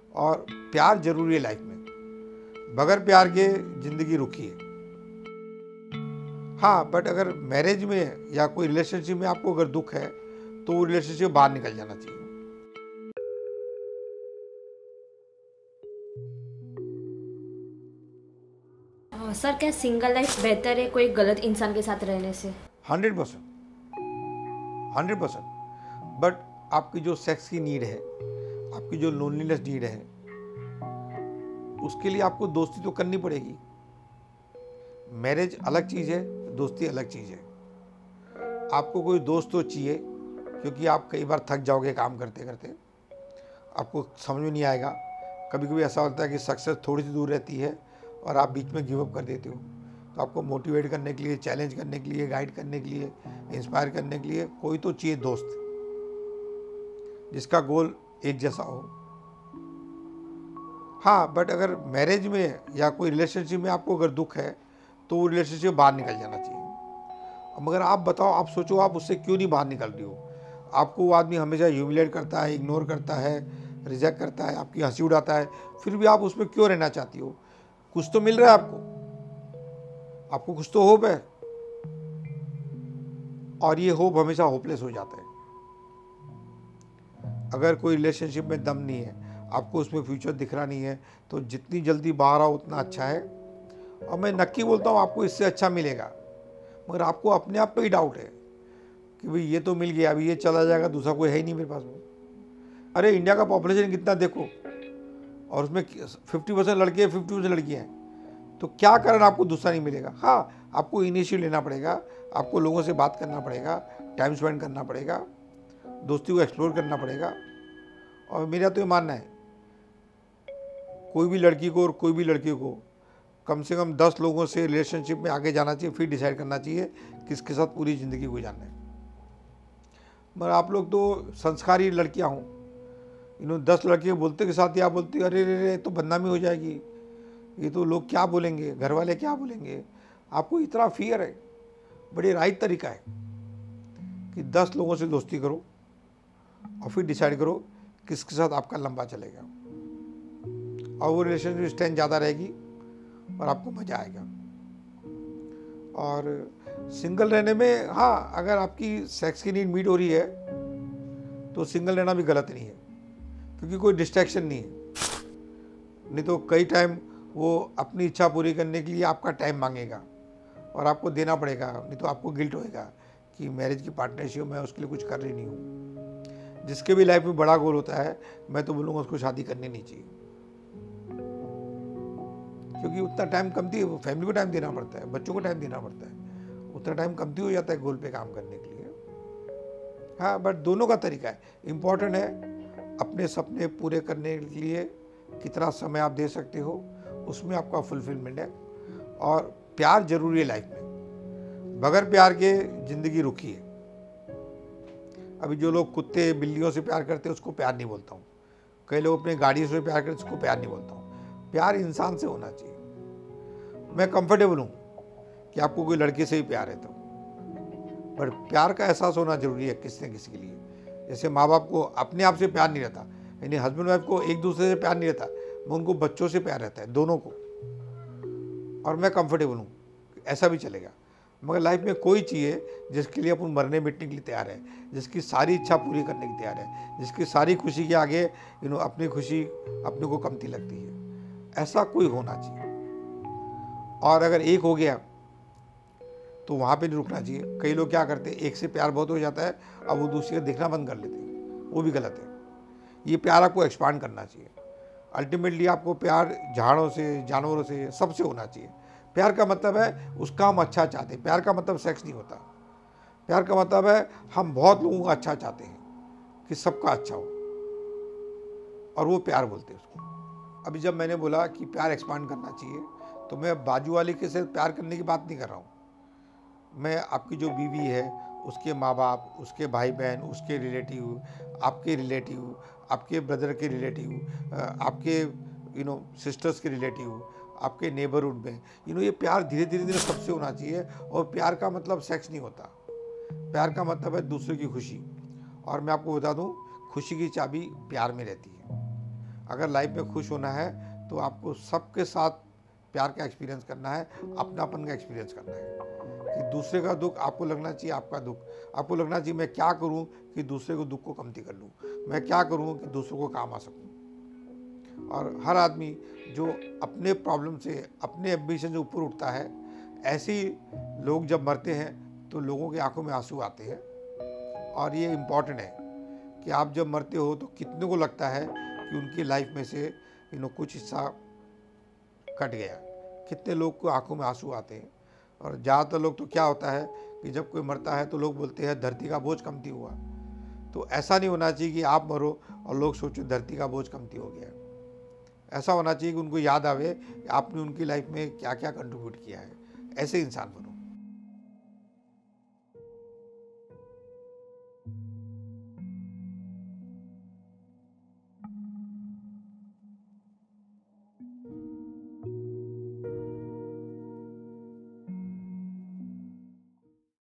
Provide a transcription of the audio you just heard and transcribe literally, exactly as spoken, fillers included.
और प्यार जरूरी है लाइफ में। बगैर प्यार के जिंदगी रुकी है। हाँ, बट अगर मैरिज में या कोई रिलेशनशिप में आपको अगर दुख है तो वो रिलेशनशिप बाहर निकल जाना चाहिए। अ, सर क्या सिंगल लाइफ बेहतर है कोई गलत इंसान के साथ रहने से? Hundred percent hundred percent but आपकी जो सेक्स की नीड है, आपकी जो लोनलीनेस नीड है, उसके लिए आपको दोस्ती तो करनी पड़ेगी। मैरिज अलग चीज़ है, दोस्ती अलग चीज़ है। आपको कोई दोस्त तो चाहिए, क्योंकि आप कई बार थक जाओगे काम करते करते, आपको समझ में नहीं आएगा। कभी कभी ऐसा होता है कि सक्सेस थोड़ी सी दूर रहती है और आप बीच में गिव अप कर देते हो। तो आपको मोटिवेट करने के लिए, चैलेंज करने के लिए, गाइड करने के लिए, इंस्पायर करने के लिए कोई तो चाहिए दोस्त, जिसका गोल एक जैसा हो। हाँ, बट अगर मैरिज में या कोई रिलेशनशिप में आपको अगर दुख है तो वो रिलेशनशिप बाहर निकल जाना चाहिए। अब मगर आप बताओ, आप सोचो, आप उससे क्यों नहीं बाहर निकल रही हो? आपको वो आदमी हमेशा ह्यूमिलेट करता है, इग्नोर करता है, रिजेक्ट करता है, आपकी हंसी उड़ाता है, फिर भी आप उसमें क्यों रहना चाहती हो? कुछ तो मिल रहा है आपको, आपको कुछ तो होप है, और ये होप हमेशा होपलेस हो जाता है। अगर कोई रिलेशनशिप में दम नहीं है, आपको उसमें फ्यूचर दिख रहा नहीं है, तो जितनी जल्दी बाहर आओ उतना अच्छा है। और मैं नक्की बोलता हूँ आपको इससे अच्छा मिलेगा, मगर आपको अपने आप पे ही डाउट है कि भाई ये तो मिल गया, अभी ये चला जाएगा, दूसरा कोई है ही नहीं मेरे पास में। अरे इंडिया का पॉपुलेशन कितना देखो, और उसमें फिफ्टी परसेंट लड़के हैं, फिफ्टी परसेंट लड़कियाँ हैं, तो क्या कारण आपको दूसरा नहीं मिलेगा? हाँ, आपको इनिशिएटिव लेना पड़ेगा, आपको लोगों से बात करना पड़ेगा, टाइम स्पेंड करना पड़ेगा, दोस्ती को एक्सप्लोर करना पड़ेगा। और मेरा तो ये मानना है, कोई भी लड़की को और कोई भी लड़के को कम से कम दस लोगों से रिलेशनशिप में आगे जाना चाहिए, फिर डिसाइड करना चाहिए किसके साथ पूरी ज़िंदगी गुजारना है। मगर आप लोग तो संस्कारी लड़कियां हों, इन्होंने दस लड़के बोलते के साथ ही आप बोलती अरे रे रे तो बदनामी हो जाएगी, ये तो लोग क्या बोलेंगे, घर वाले क्या बोलेंगे। आपको इतना फियर है, बड़े राइट तरीका है कि दस लोगों से दोस्ती करो और फिर डिसाइड करो किसके साथ आपका लंबा चलेगा, और वो रिलेशनशिप स्ट्रेंथ ज़्यादा रहेगी और आपको मज़ा आएगा। और सिंगल रहने में, हाँ, अगर आपकी सेक्स की नीड मीट हो रही है तो सिंगल रहना भी गलत नहीं है, क्योंकि कोई डिस्ट्रैक्शन नहीं है। नहीं तो कई टाइम वो अपनी इच्छा पूरी करने के लिए आपका टाइम मांगेगा और आपको देना पड़ेगा, नहीं तो आपको गिल्ट होएगा कि मैरिज की पार्टनरशिप में उसके लिए कुछ कर रही नहीं हूँ। जिसके भी लाइफ में बड़ा गोल होता है, मैं तो बोलूँगा उसको शादी करनी नहीं चाहिए, क्योंकि उतना टाइम कमती है, फैमिली को टाइम देना पड़ता है, बच्चों को टाइम देना पड़ता है, उतना टाइम कमती हो जाता है गोल पे काम करने के लिए। हाँ, बट दोनों का तरीका है। इम्पॉर्टेंट है अपने सपने पूरे करने के लिए कितना समय आप दे सकते हो, उसमें आपका फुलफिलमेंट है। और प्यार जरूरी है लाइफ में, बगैर प्यार के जिंदगी रुकी है। अभी जो लोग कुत्ते बिल्लियों से प्यार करते हैं उसको प्यार नहीं बोलता हूँ, कई लोग अपने गाड़ियों से प्यार करते उसको प्यार नहीं बोलता हूँ। प्यार इंसान से होना चाहिए। मैं कंफर्टेबल हूँ कि आपको कोई लड़के से ही प्यार है, तो पर प्यार का एहसास होना जरूरी है किसी न किसी के लिए। जैसे माँ बाप को अपने आप से प्यार नहीं रहता, यानी हस्बैंड वाइफ को एक दूसरे से प्यार नहीं रहता, मैं उनको बच्चों से प्यार रहता है, दोनों को। और मैं कंफर्टेबल हूँ, ऐसा भी चलेगा। मगर लाइफ में कोई चाहिए जिसके लिए अपन मरने मिटने के लिए तैयार है, जिसकी सारी इच्छा पूरी करने की तैयार है, जिसकी सारी खुशी के आगे यू नो अपनी खुशी अपने को कमती लगती है। ऐसा कोई होना चाहिए। और अगर एक हो गया तो वहाँ पे नहीं रुकना चाहिए। कई लोग क्या करते हैं, एक से प्यार बहुत हो जाता है, अब वो दूसरे का देखना बंद कर लेते हैं, वो भी गलत है। ये प्यार आपको एक्सपांड करना चाहिए। अल्टीमेटली आपको प्यार झाड़ों से, जानवरों से, सबसे होना चाहिए। प्यार का मतलब है उसका हम अच्छा चाहते हैं। प्यार का मतलब सेक्स नहीं होता। प्यार का मतलब है हम बहुत लोगों का अच्छा चाहते हैं, कि सबका अच्छा हो, और वो प्यार बोलते हैं उसको। अभी जब मैंने बोला कि प्यार एक्सपांड करना चाहिए, तो मैं बाजू वाले के साथ प्यार करने की बात नहीं कर रहा हूँ। मैं आपकी जो बीवी है, उसके माँ बाप, उसके भाई बहन, उसके रिलेटिव, आपके रिलेटिव, आपके ब्रदर के रिलेटिव, आपके यू नो सिस्टर्स के रिलेटिव, आपके नेबरहुड में, यू नो ये प्यार धीरे धीरे धीरे सबसे होना चाहिए। और प्यार का मतलब सेक्स नहीं होता। प्यार का मतलब है दूसरे की खुशी। और मैं आपको बता दूं, खुशी की चाबी प्यार में रहती है। अगर लाइफ में खुश होना है तो आपको सबके साथ प्यार का एक्सपीरियंस करना है, अपनापन का एक्सपीरियंस करना है कि दूसरे का दुख आपको लगना चाहिए आपका दुख, आपको लगना चाहिए मैं क्या करूं कि दूसरे को दुख को कमती कर लूं, मैं क्या करूं कि दूसरों को काम आ सकूं। और हर आदमी जो अपने प्रॉब्लम से, अपने एम्बिशन से ऊपर उठता है, ऐसे ही लोग जब मरते हैं तो लोगों की आंखों में आंसू आते हैं। और ये इम्पॉर्टेंट है कि आप जब मरते हो तो कितने को लगता है कि उनकी लाइफ में से यू नो कुछ हिस्सा कट गया, कितने लोग को आंखों में आंसू आते हैं। और ज़्यादातर लोग तो क्या होता है कि जब कोई मरता है तो लोग बोलते हैं धरती का बोझ कमती हुआ। तो ऐसा नहीं होना चाहिए कि आप मरो और लोग सोचो धरती का बोझ कमती हो गया। ऐसा होना चाहिए कि उनको याद आवे कि आपने उनकी लाइफ में क्या क्या कंट्रीब्यूट किया है। ऐसे इंसान बनो।